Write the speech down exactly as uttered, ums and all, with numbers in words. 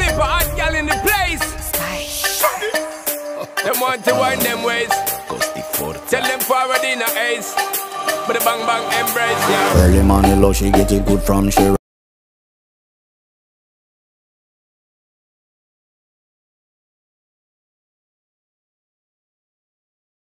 heap of hot gal in the place. Them want to wind them ways. Tell them forward in a ace. But the bang bang embrace, yeah. Early money low, she get it good from she.